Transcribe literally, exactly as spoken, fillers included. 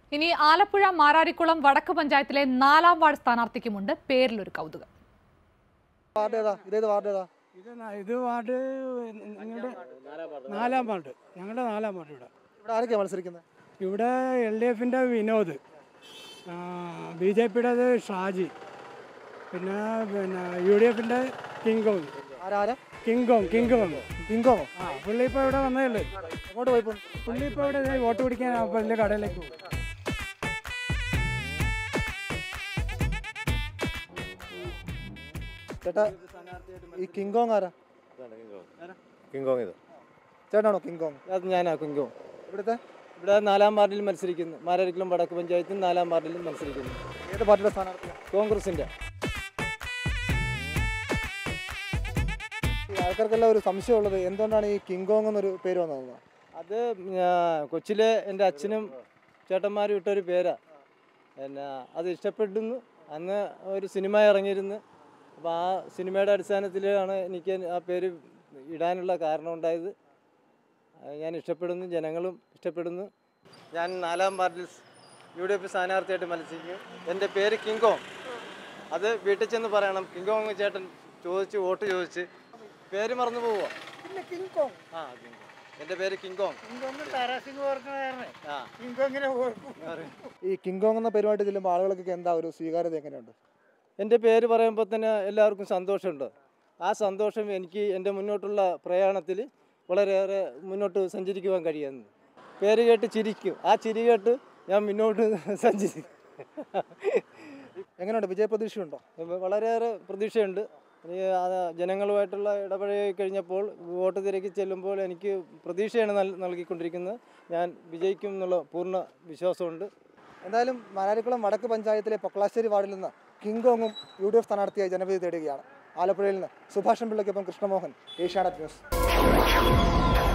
ഇനി ആലപ്പുഴ മാരാരിക്കുളം വടക്ക് പഞ്ചായത്തിലെ നാലാം വാർഡ് സ്ഥാനാർത്ഥിക്കുമുണ്ട് പേരിലൊരു കൗതുകം. ഇത് വാർഡ് നിങ്ങളുടെ നാലാം വാർഡ്, ഞങ്ങളുടെ നാലാം വാർഡ്. ഇവിടെ ഇവിടെ ആരൊക്കെയാണ് മത്സരിക്കുന്നത്? ഇവിടെ എൽ ഡി എഫിൻ്റെ വിനോദ്, ബി ജെ പിയുടേത് ഷാജി, പിന്നെ പിന്നെ യു ഡി എഫിൻ്റെ കിങ്കോങ്. ആരാ? King Kong King Kong King Kong. ആ പുള്ളി ഇപ്പോൾ ഇവിടെ വന്നേ ഉള്ളൂ. അങ്ങോട്ട് പോയപ്പോൾ പുള്ളി ഇപ്പോൾ ഇവിടെ വോട്ട് പിടിക്കാൻ വലിയ കടയിലേക്ക് പോകും. ചേട്ടാ, ഈ കിങ്കോങ് ആരാ? കിങ്കോങ് ഇത് ചേട്ടാണോ കിങ്കോങ്? അത് ഞാനാ കിങ്കോങ്. ഇവിടുത്തെ ഇവിടെ നാലാം വാർഡിൽ മത്സരിക്കുന്നു. മാരാരിക്കുളം വടക്ക് പഞ്ചായത്തിൽ നാലാം വാർഡിൽ മത്സരിക്കുന്നു. ഏത് പാർട്ടിയുടെ സ്ഥാനാർത്ഥിയാണ്? കോൺഗ്രസിൻ്റെ. ഈ ആൾക്കാർക്കെല്ലാം ഒരു സംശയമുള്ളത് എന്തുകൊണ്ടാണ് ഈ കിങ്കോങ് എന്നൊരു പേര് വന്നത്? അത് കൊച്ചിലെ എൻ്റെ അച്ഛനും ചേട്ടന്മാരും ഇട്ടൊരു പേരാണ്. പിന്നെ അത് ഇഷ്ടപ്പെടുന്നു. അന്ന് ഒരു സിനിമ ഇറങ്ങിയിരുന്നു. അപ്പോൾ ആ സിനിമയുടെ അടിസ്ഥാനത്തിലാണ് എനിക്ക് ആ പേര് ഇടാനുള്ള കാരണം ഉണ്ടായത്. ഞാൻ ഇഷ്ടപ്പെടുന്നു, ജനങ്ങളും ഇഷ്ടപ്പെടുന്നു. ഞാൻ നാലാം വാർഡിൽ യു ഡി എഫ് സ്ഥാനാർത്ഥിയായിട്ട് മത്സരിക്കും. എൻ്റെ പേര് കിങ്കോങ്. അത് വീട്ടിൽ ചെന്ന് പറയണം. കിങ്കോങ് ചേട്ടൻ ചോദിച്ച് വോട്ട് ചോദിച്ച് പേര് മറന്നു പോവുക. ആ കിങ്കോങ്, എൻ്റെ പേര് കിങ്കോങ്. ഈ കിങ്കോങ് എന്ന പേരുമായിട്ട് ചെല്ലുമ്പോൾ ആളുകൾക്കൊക്കെ എന്താ ഒരു സ്വീകാര്യത എങ്ങനെയുണ്ട്? എൻ്റെ പേര് പറയുമ്പോൾ തന്നെ എല്ലാവർക്കും സന്തോഷമുണ്ട്. ആ സന്തോഷം എനിക്ക് എൻ്റെ മുന്നോട്ടുള്ള പ്രയാണത്തിൽ വളരെയേറെ മുന്നോട്ട് സഞ്ചരിക്കുവാൻ കഴിയുന്നു. പേര് കേട്ട് ചിരിക്കും. ആ ചിരി കേട്ട് ഞാൻ മുന്നോട്ട് സഞ്ചരിക്കും. എങ്ങനെയുണ്ട്? വിജയപ്രതീക്ഷയുണ്ടോ? വളരെയേറെ പ്രതീക്ഷയുണ്ട്. ജനങ്ങളുമായിട്ടുള്ള ഇടപഴകി കഴിഞ്ഞപ്പോൾ വോട്ട് തിരക്കി ചെല്ലുമ്പോൾ എനിക്ക് പ്രതീക്ഷയാണ് നൽകിക്കൊണ്ടിരിക്കുന്നത്. ഞാൻ വിജയിക്കും എന്നുള്ള പൂർണ്ണ വിശ്വാസമുണ്ട്. എന്തായാലും മാരാരിക്കുളം വടക്ക് പഞ്ചായത്തിലെ പൊക്കളാശ്ശേരി വാർഡിൽ നിന്ന് കിങ്കോങ്ങും യു ഡി എഫ് സ്ഥാനാർത്ഥിയായി ജനവിധി തേടുകയാണ്. ആലപ്പുഴയിൽ നിന്ന് സുഭാഷൻ പിള്ളയ്ക്കൊപ്പം കൃഷ്ണമോഹൻ, ഏഷ്യാനെറ്റ് ന്യൂസ്.